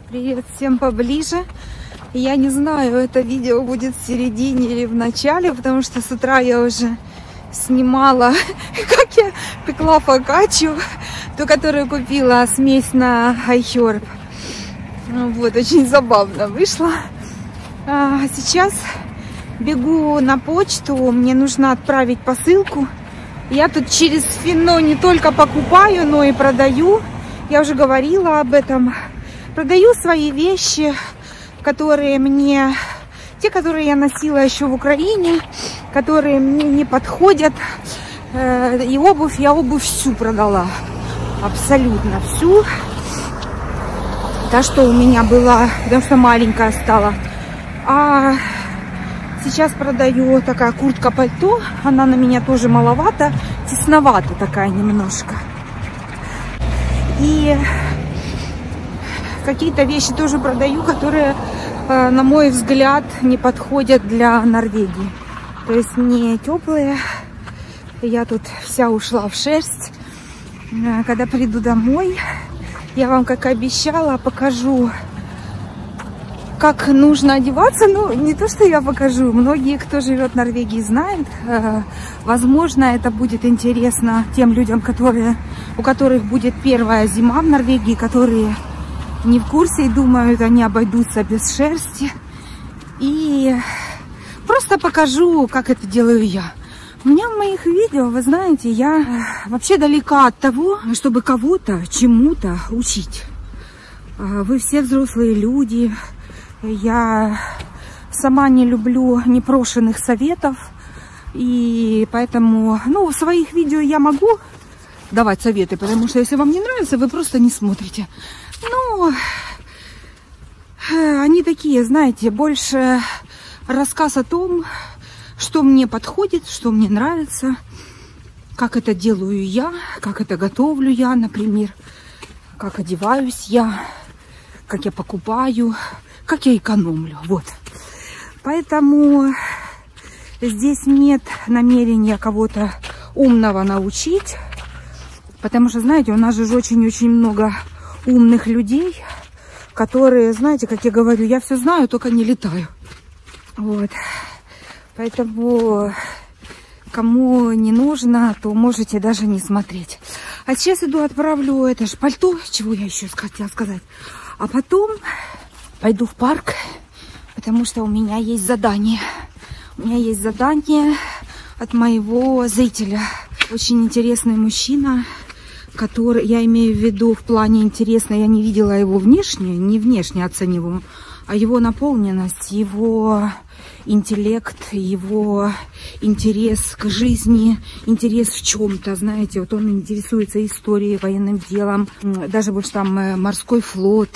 Привет всем поближе. Я не знаю, это видео будет в середине или в начале, потому что с утра я уже снимала, как я пекла фокаччу, ту, которую купила, смесь на iHerb. Вот, очень забавно вышло. А сейчас бегу на почту, мне нужно отправить посылку. Я тут через Финно не только покупаю, но и продаю. Я уже говорила об этом. Продаю свои вещи, которые мне... Те, которые я носила еще в Украине, которые мне не подходят. И обувь, я обувь всю продала. Абсолютно всю. Та, что у меня была, потому что маленькая стала. А сейчас продаю такая куртка-пальто. Она на меня тоже маловато. Тесновато такая немножко. И какие-то вещи тоже продаю, которые, на мой взгляд, не подходят для Норвегии. То есть не теплые. Я тут вся ушла в шерсть. Когда приду домой, я вам, как и обещала, покажу, как нужно одеваться. Ну, не то, что я покажу. Многие, кто живет в Норвегии, знают. Возможно, это будет интересно тем людям, у которых будет первая зима в Норвегии, которые не в курсе и думают, они обойдутся без шерсти. И просто покажу, как это делаю я. У меня в моих видео, вы знаете, я вообще далека от того, чтобы кого-то чему-то учить. Вы все взрослые люди. Я сама не люблю непрошенных советов. И поэтому, в своих видео я могу давать советы, потому что если вам не нравится, вы просто не смотрите. Они такие, знаете, больше рассказ о том, что мне подходит, что мне нравится, как это делаю я, как это готовлю я, например, как одеваюсь я, как я покупаю, как я экономлю. Вот. Поэтому здесь нет намерения кого-то умного научить, потому что, знаете, у нас же очень-очень много умных людей, которые, знаете, как я говорю, я все знаю, только не летаю. Вот. Поэтому, кому не нужно, то можете даже не смотреть. А сейчас иду, отправлю это же пальто, чего я еще хотела сказать. А потом пойду в парк, потому что у меня есть задание. У меня есть задание от моего зрителя. Очень интересный мужчина, который, я имею в виду в плане интересно, я не видела его внешне, не внешне оцениваю, а его наполненность, его интеллект, его интерес к жизни, интерес в чем-то, знаете, вот он интересуется историей, военным делом, даже больше там морской флот,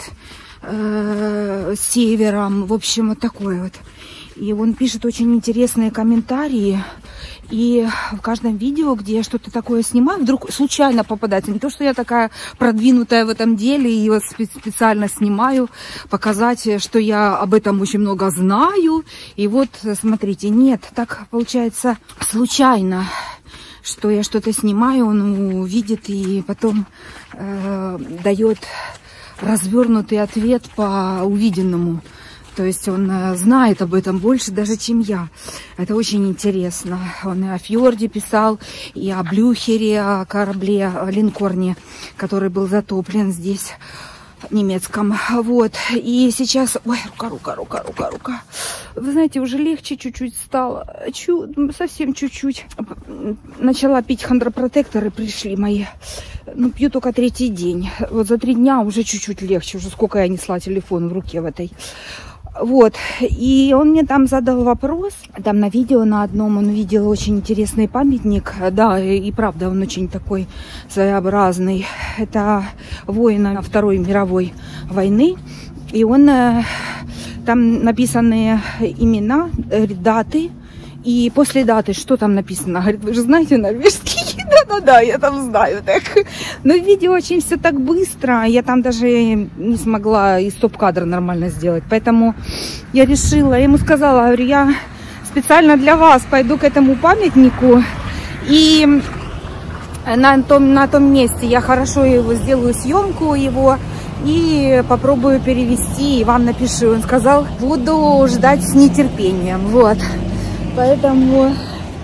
севером, в общем, вот такое вот. И он пишет очень интересные комментарии. И в каждом видео, где я что-то такое снимаю, вдруг случайно попадается. Не то, что я такая продвинутая в этом деле и вот специально снимаю, показать, что я об этом очень много знаю. И вот, смотрите, нет, так получается случайно, что я что-то снимаю, он увидит и потом дает развернутый ответ по увиденному. То есть он знает об этом больше даже, чем я. Это очень интересно. Он и о фьорде писал, и о Блюхере, о корабле, о линкорне, который был затоплен здесь, немецком. Вот. И сейчас... Ой, рука. Вы знаете, уже легче чуть-чуть стало. Совсем чуть-чуть. Начала пить хондропротекторы, пришли мои. Пью только 3-й день. Вот за 3 дня уже чуть-чуть легче. Уже сколько я несла телефон в руке в этой... Вот, и он мне там задал вопрос, там на видео на одном он видел очень интересный памятник, да, и правда он очень такой своеобразный, это воин Второй мировой войны, и он, там написаны имена, даты, и после даты, что там написано, говорит, вы же знаете норвежский? Да, я там знаю так. Но видео очень все так быстро. Я там даже не смогла и стоп-кадр нормально сделать. Поэтому я решила, я ему сказала, говорю, я специально для вас пойду к этому памятнику. И на том месте я хорошо его сделаю съемку его. и попробую перевести, и вам напишу. Он сказал, буду ждать с нетерпением. Вот. Поэтому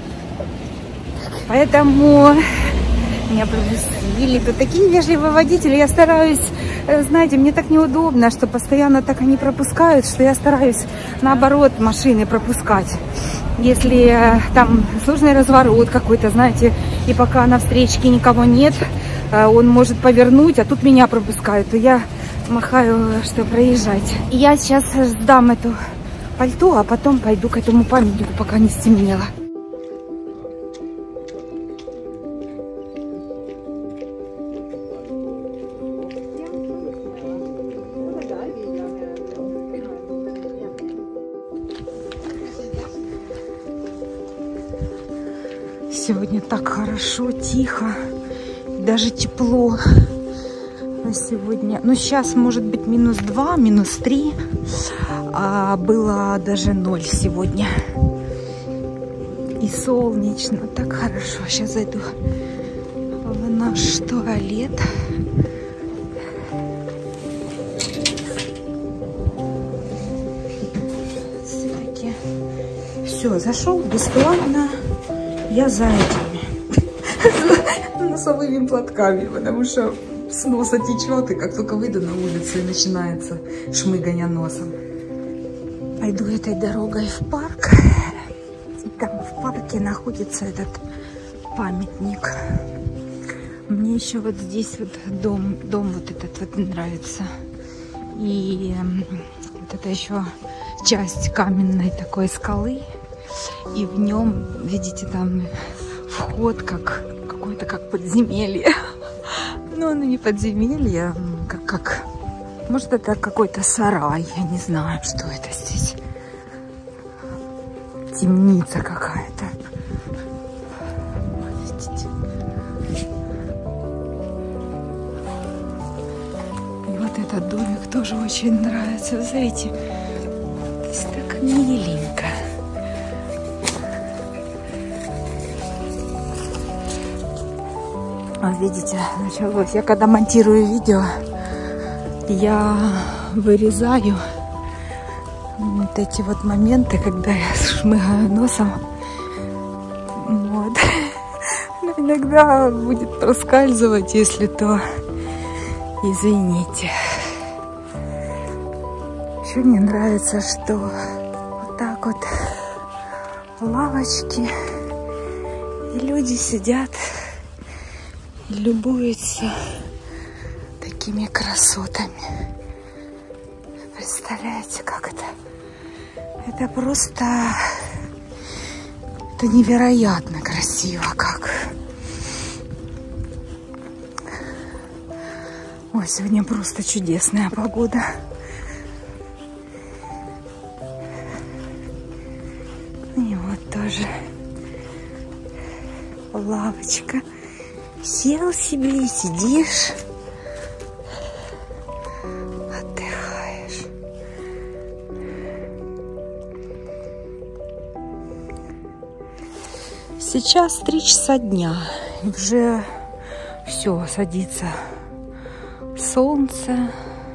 меня пропустили. Тут такие вежливые водители. Я стараюсь, знаете, мне так неудобно, что постоянно так они пропускают, что я стараюсь наоборот машины пропускать. Если там сложный разворот какой-то, знаете, и пока на встречке никого нет, он может повернуть, а тут меня пропускают, то я махаю, что проезжать. И я сейчас сдам эту пальто, а потом пойду к этому памятнику, пока не стемнело. Сегодня так хорошо, тихо, даже тепло. Сегодня, ну сейчас может быть -2, -3, а было даже 0 сегодня. И солнечно, так хорошо. Сейчас зайду в наш туалет. Все, зашел бесплатно. Я за этими носовыми платками, потому что с носа течет, и как только выйду на улицу, и начинается шмыгание носом. Пойду этой дорогой в парк. И там в парке находится этот памятник. Мне еще вот здесь вот дом вот этот вот нравится. И вот это еще часть каменной такой скалы. И в нем, видите, там вход как какой-то как подземелье. Но оно не подземелье, как может это какой-то сарай, я не знаю, что это здесь. Темница какая-то. Видите? И вот этот домик тоже очень нравится. Вы знаете, здесь так миленько. Вот видите, началось. Я когда монтирую видео, я вырезаю вот эти вот моменты, когда я шмыгаю носом. Вот. Но иногда будет проскальзывать, если то извините. Еще мне нравится, что вот так вот лавочки, и люди сидят и любуются такими красотами. Представляете, как это? Это просто... Это невероятно красиво, как. Ой, сегодня просто чудесная погода. И вот тоже лавочка. Сел себе и сидишь, отдыхаешь. Сейчас 3 часа дня. Уже все, садится солнце.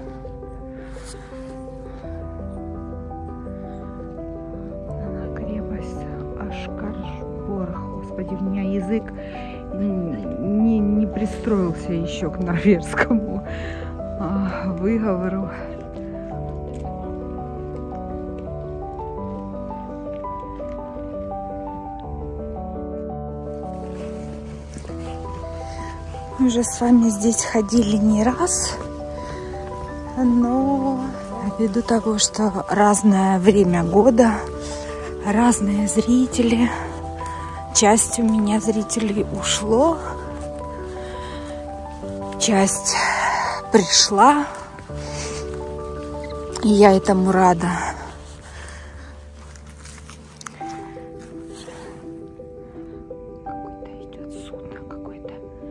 Крепость Ашкарборг. Господи, у меня язык не пристроился еще к норвежскому выговору. Мы уже с вами здесь ходили не раз, но ввиду того, что разное время года, разные зрители, часть у меня зрителей ушло, часть пришла, и я этому рада. Какой-то идет судно, какой-то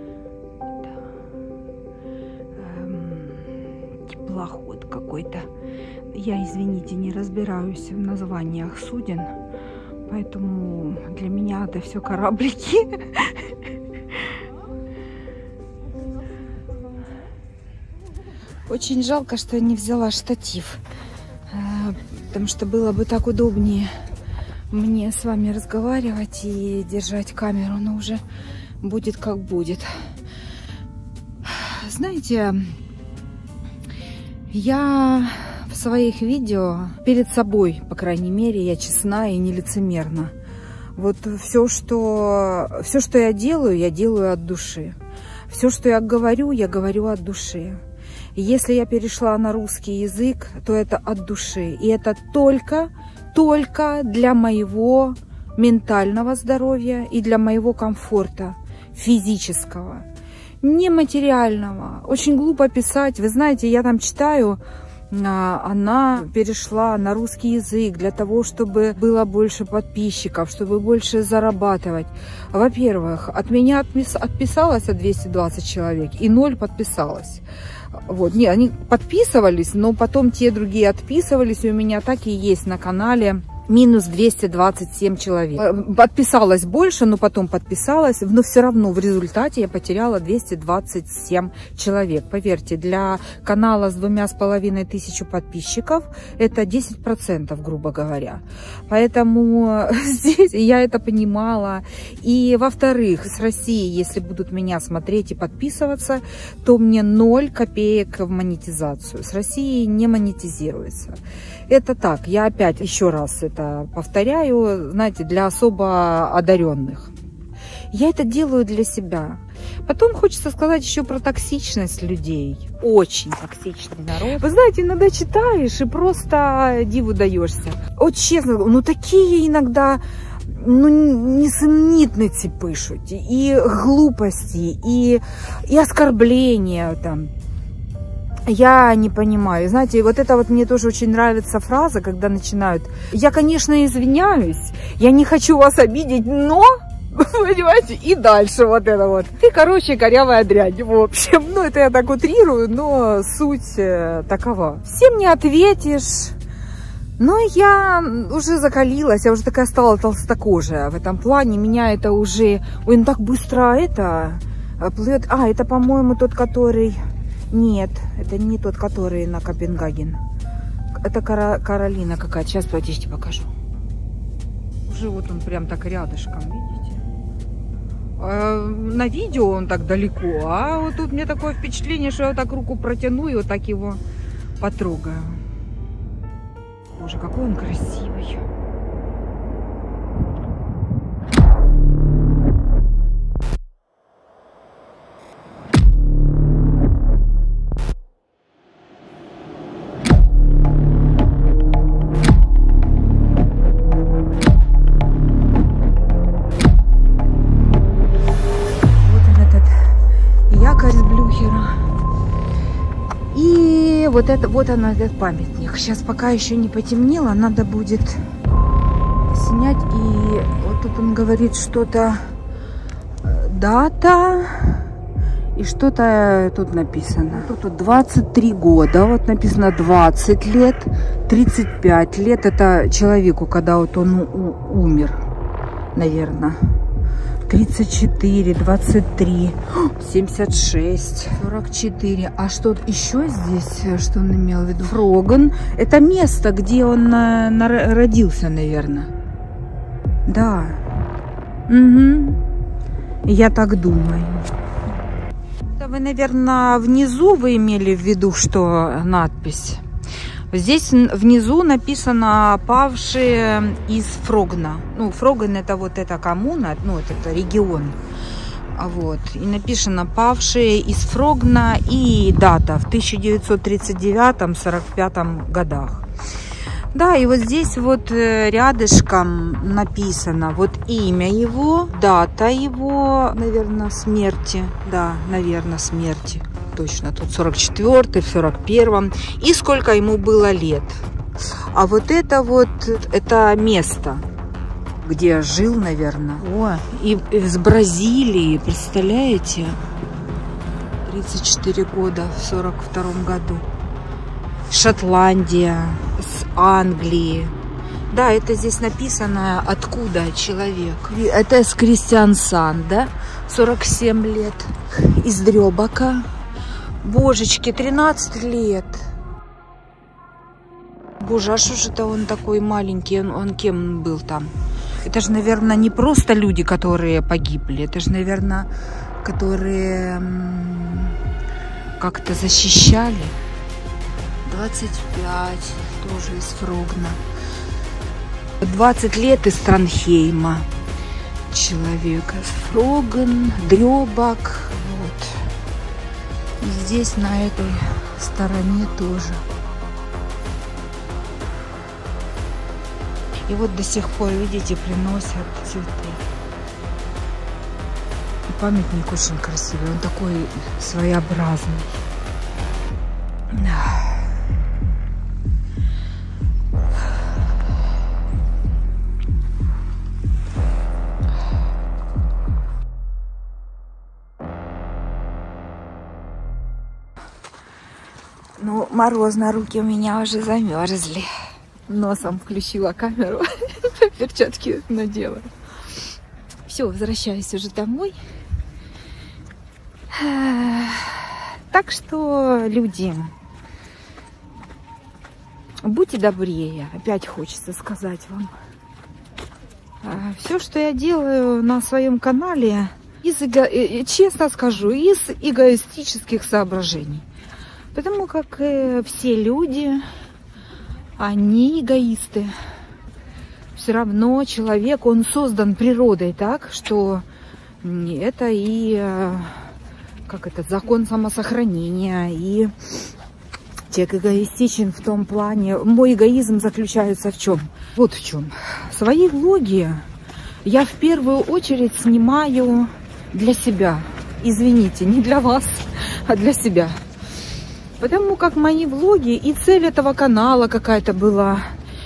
теплоход какой-то. Я, извините, не разбираюсь в названиях суден, поэтому для меня это все кораблики. Очень жалко, что я не взяла штатив, потому что было бы так удобнее мне с вами разговаривать и держать камеру, но уже будет как будет. Знаете, я в своих видео перед собой, по крайней мере, я честна и не лицемерна. Вот все, что я делаю от души. Все, что я говорю от души. Если я перешла на русский язык, то это от души. И это только для моего ментального здоровья и для моего комфорта физического, не материального. Очень глупо писать. Вы знаете, я там читаю, она перешла на русский язык для того, чтобы было больше подписчиков, чтобы больше зарабатывать. Во-первых, от меня отписалось 220 человек и 0 подписалось. Вот. Не, они подписывались, но потом те другие отписывались, и у меня так и есть на канале минус 227 человек. Подписалось больше, но потом подписалась, но все равно в результате я потеряла 227 человек. Поверьте, для канала с 2500 подписчиков это 10%, грубо говоря. Поэтому здесь я это понимала. И во-вторых, с России, если будут меня смотреть и подписываться, то мне 0 копеек в монетизацию. С России не монетизируется. Это так, я опять еще раз это повторяю, знаете, для особо одаренных. Я это делаю для себя. Потом хочется сказать еще про токсичность людей. Очень токсичный народ. Вы знаете, иногда читаешь и просто диву даешься. Вот честно, ну такие иногда несомнительности пишут. И глупости, и оскорбления там. Я не понимаю. Знаете, вот это вот мне тоже очень нравится фраза, когда начинают. Я, конечно, извиняюсь, я не хочу вас обидеть, но, понимаете, и дальше вот это вот. Ты, короче, корявая дрянь, в общем. Ну, это я так утрирую, но суть такова. Всем не ответишь. Но я уже закалилась, я уже такая стала толстокожая в этом плане. Меня это уже... Ой, ну так быстро это плывет. А, это, по-моему, тот, который... Нет, это не тот, который на Копенгаген. Это Каролина какая-то. Сейчас, подождите, покажу. Уже вот он прям так рядышком, видите? На видео он так далеко, а вот тут мне такое впечатление, что я вот так руку протяну и вот так его потрогаю. Боже, какой он красивый. И вот это, вот он, этот памятник. Сейчас пока еще не потемнело, надо будет снять. И вот тут он говорит что-то, дата, и что-то тут написано. Тут 23 года, вот написано 20 лет, 35 лет. Это человеку, когда вот он умер, наверное. 34, 23, 76, 44. А что еще здесь, что он имел в виду? Фроган. Это место, где он родился, наверное. Да. Угу. Я так думаю. Это вы, наверное, внизу вы имели в виду, что надпись? Здесь внизу написано «Павшие из Фрогна». Ну, Фроган — это вот эта коммуна, ну, это регион. Вот. И написано «Павшие из Фрогна» и дата в 1939-45 годах. Да, и вот здесь вот рядышком написано вот имя его, дата его, наверное, смерти. Да, наверное, смерти. Точно, тут 44-й, в 41-м. И сколько ему было лет. А вот, это место, где жил, наверное. О, и из Бразилии, представляете? 34 года в 42-м году. Шотландия, с Англии. Да, это здесь написано, откуда человек. Это с Кристиансанд, да? 47 лет. Из Дрёбака. Божечки, 13 лет. Боже, а что же это он такой маленький? Он кем был там? Это же, наверное, не просто люди, которые погибли. Это же, наверное, которые как-то защищали. 25, тоже из Фрогна. 20 лет из Транхейма. Человек. Фрогн, Дрёбак. Вот. И здесь, на этой стороне тоже. И вот до сих пор, видите, приносят цветы. И памятник очень красивый. Он такой своеобразный. Ну, морозно, руки у меня уже замерзли. Носом включила камеру, перчатки надела. Все, возвращаюсь уже домой. Так что, люди, будьте добрее, опять хочется сказать вам. Все, что я делаю на своем канале, честно скажу, из эгоистических соображений. Потому как все люди, они эгоисты. Все равно человек, он создан природой так, что это и как это, закон самосохранения. И человек эгоистичен в том плане. Мой эгоизм заключается в чем? Вот в чем. Свои влоги я в первую очередь снимаю для себя. Извините, не для вас, а для себя. Потому как мои влоги и цель этого канала какая-то была.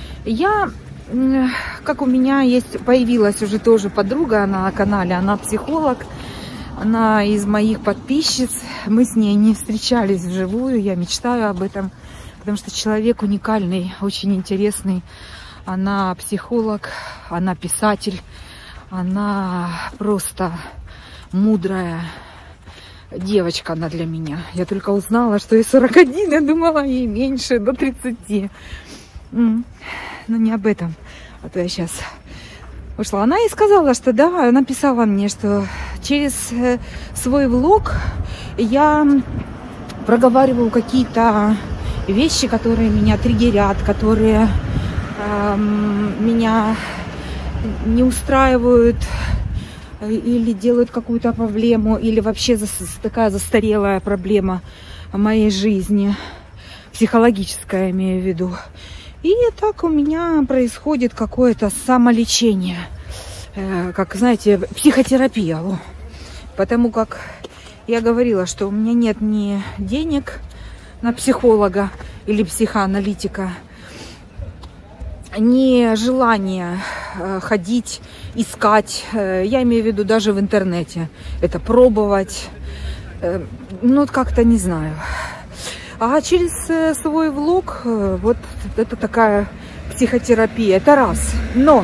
Как у меня есть, появилась уже тоже подруга на канале, она психолог, она из моих подписчиц. Мы с ней не встречались вживую, я мечтаю об этом, потому что человек уникальный, очень интересный. Она психолог, она писатель, она просто мудрая. Девочка она для меня. Я только узнала, что ей 41, я думала, ей меньше, до 30. Но не об этом. А то я сейчас ушла. Она и сказала, что да, она писала мне, что через свой влог я проговариваю какие-то вещи, которые меня триггерят, которые меня не устраивают, или делают какую-то проблему, или вообще такая застарелая проблема моей жизни, психологическая, имею в виду. И так у меня происходит какое-то самолечение, как, знаете, психотерапия. Потому как я говорила, что у меня нет ни денег на психолога или психоаналитика, ни желания ходить, искать, я имею в виду даже в интернете, это пробовать, ну как-то не знаю. А через свой влог вот это такая психотерапия, это раз. Но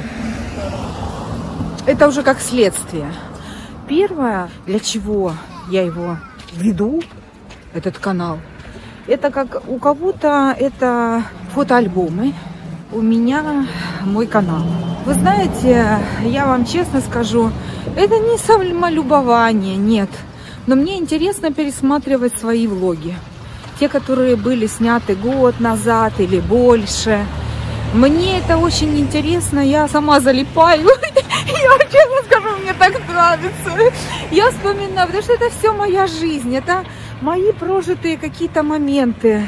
это уже как следствие. Первое, для чего я его веду, этот канал, это как у кого-то это фотоальбомы. У меня мой канал. Вы знаете, я вам честно скажу, это не самолюбование, нет. Но мне интересно пересматривать свои влоги. Те, которые были сняты год назад или больше. Мне это очень интересно, я сама залипаю. Я честно скажу, мне так нравится. Я вспоминаю, потому что это все моя жизнь, это мои прожитые какие-то моменты.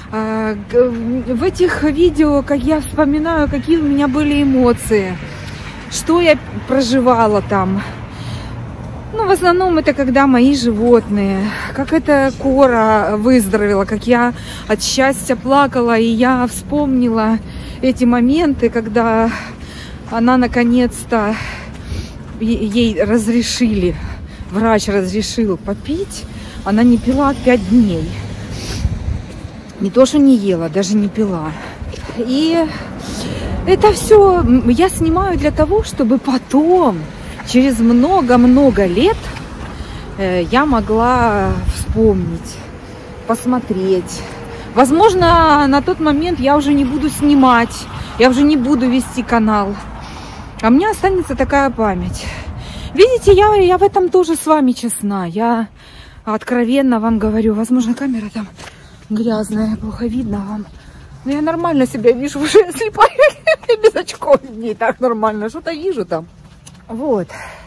В этих видео, как я вспоминаю, какие у меня были эмоции, что я проживала там. Ну, в основном это когда мои животные, как эта Кора выздоровела, как я от счастья плакала, и я вспомнила эти моменты, когда она наконец-то, ей разрешили, врач разрешил попить, она не пила 5 дней. Не то, что не ела, даже не пила. И это все я снимаю для того, чтобы потом, через много-много лет, я могла вспомнить посмотреть. Возможно, на тот момент я уже не буду снимать, я уже не буду вести канал. А у меня останется такая память. Видите, я в этом тоже с вами честна. Я откровенно вам говорю. Возможно, камера там грязная, плохо видно вам. Но я нормально себя вижу, уже слепая, без очков не так нормально. Что-то вижу там. Вот.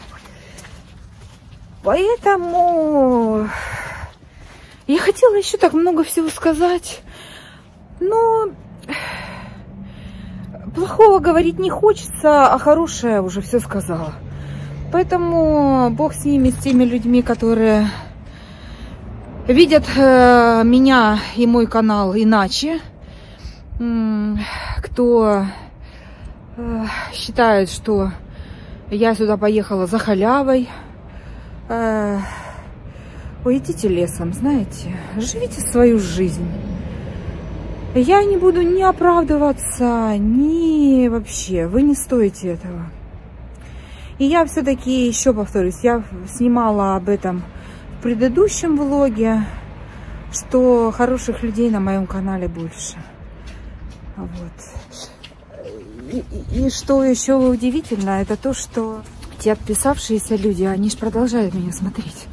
Поэтому я хотела еще так много всего сказать. Но плохого говорить не хочется, а хорошее уже все сказала. Поэтому Бог с ними, с теми людьми, которые видят меня и мой канал иначе. Кто считает, что я сюда поехала за халявой. Ой, идите лесом, знаете, живите свою жизнь. Я не буду ни оправдываться, ни вообще. Вы не стоите этого. И я все-таки, еще повторюсь, я снимала об этом в предыдущем влоге, что хороших людей на моем канале больше. Вот. И что еще удивительно, это то, что те отписавшиеся люди, они же продолжают меня смотреть.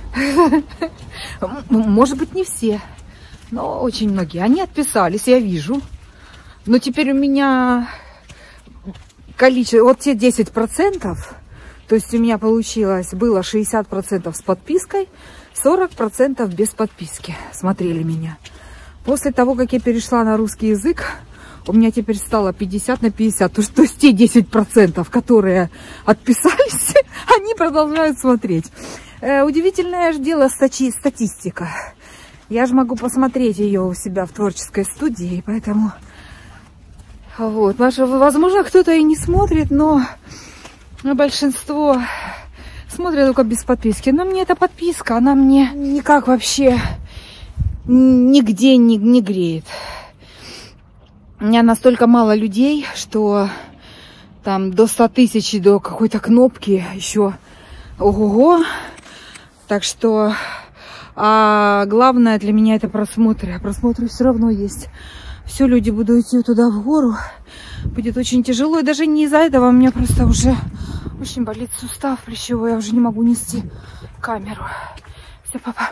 Может быть, не все. Но очень многие. Они отписались, я вижу. Но теперь у меня количество, вот те 10%, то есть у меня получилось, было 60% с подпиской, 40% без подписки смотрели меня. После того, как я перешла на русский язык, у меня теперь стало 50 на 50. То есть те 10%, которые отписались, они продолжают смотреть. Удивительное же дело статистика. Я же могу посмотреть ее у себя в творческой студии, поэтому вот. Возможно, кто-то и не смотрит, но большинство смотрят только без подписки. Но мне эта подписка, она мне никак вообще нигде не греет. У меня настолько мало людей, что там до 100 тысяч и до какой-то кнопки еще ого-го. Так что... А главное для меня это просмотры. А просмотры все равно есть. Все, люди будут идти туда в гору. Будет очень тяжело. И даже не из-за этого у меня просто уже очень болит сустав плечевой. Я уже не могу нести камеру. Все, папа.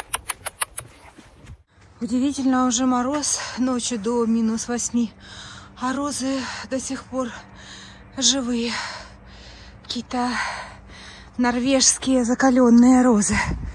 Удивительно, уже мороз. Ночью до -8. А розы до сих пор живые. Какие-то норвежские закаленные розы.